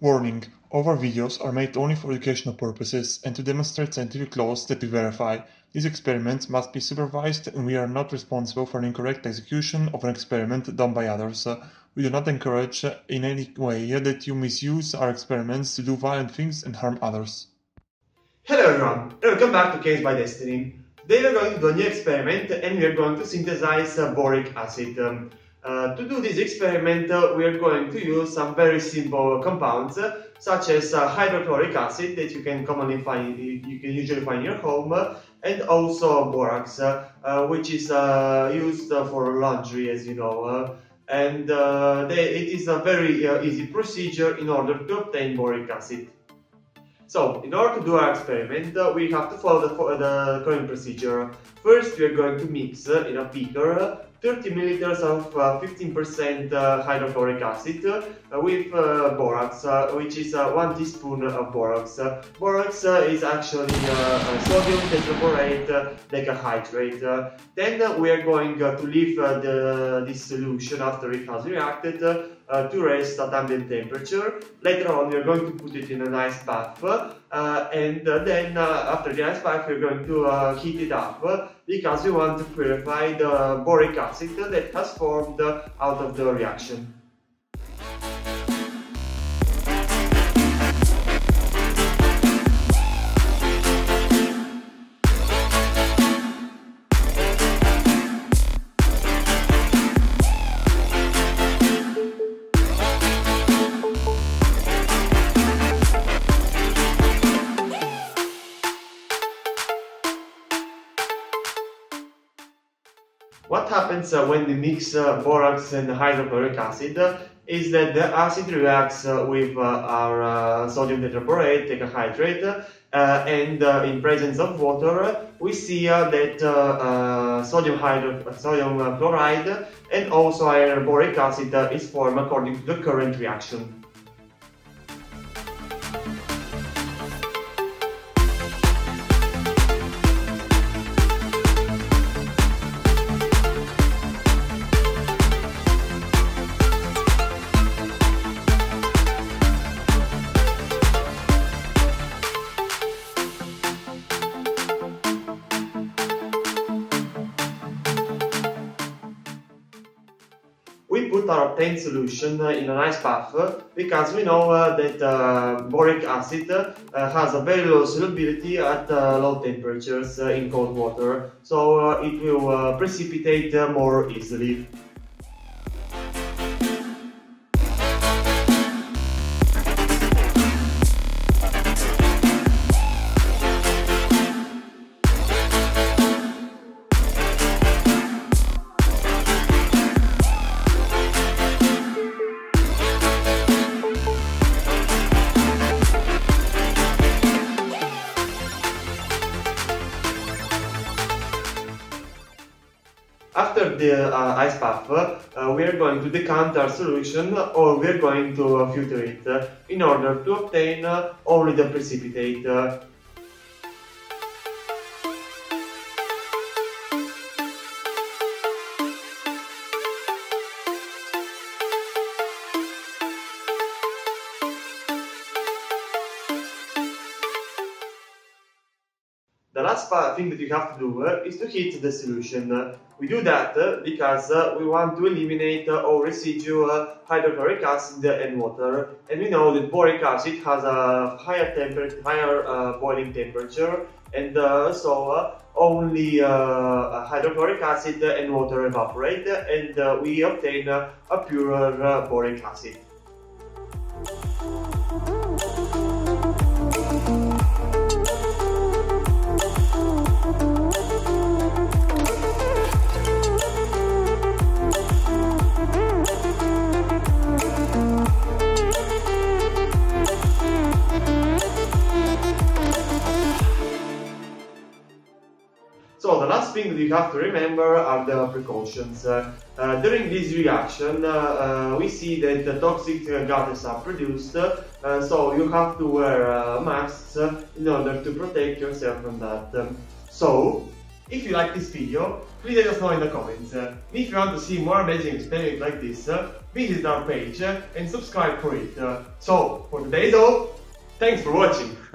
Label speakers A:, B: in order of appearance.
A: Warning: all our videos are made only for educational purposes and to demonstrate scientific laws that we verify. These experiments must be supervised and we are not responsible for an incorrect execution of an experiment done by others. We do not encourage in any way that you misuse our experiments to do violent things and harm others.
B: Hello everyone, and welcome back to Case by Destiny. Today we are going to do a new experiment and we are going to synthesize boric acid. To do this experiment we are going to use some very simple compounds such as hydrochloric acid that you can usually find in your home, and also borax, which is used for laundry, as you know. It is a very easy procedure in order to obtain boric acid. So, in order to do our experiment, we have to follow the current procedure. First, we are going to mix in a beaker 30 milliliters of 15% hydrochloric acid with borax, which is 1 teaspoon of borax. Borax is actually sodium tetraborate decahydrate. Then we are going to leave this solution after it has reacted to rest at ambient temperature. Later on we are going to put it in an ice bath, and then after the ice bath we are going to heat it up because we want to purify the boric acid that has formed out of the reaction. What happens when we mix borax and hydrochloric acid is that the acid reacts with our sodium tetraborate decahydrate, and in presence of water we see that sodium chloride and also our boric acid is formed according to the current reaction. We put our obtained solution in an ice bath because we know that boric acid has a very low solubility at low temperatures in cold water, so it will precipitate more easily. After the ice bath, we are going to decant our solution, or we are going to filter it in order to obtain only the precipitate. The last thing that you have to do is to heat the solution. We do that because we want to eliminate all residual hydrochloric acid and water, and we know that boric acid has a higher boiling temperature, and so only hydrochloric acid and water evaporate, and we obtain a purer boric acid. So the last thing that you have to remember are the precautions. During this reaction we see that the toxic gases are produced, so you have to wear masks in order to protect yourself from that. So If you like this video, please let us know in the comments. If you want to see more amazing experiments like this, visit our page and subscribe for it. So, for today's all, thanks for watching!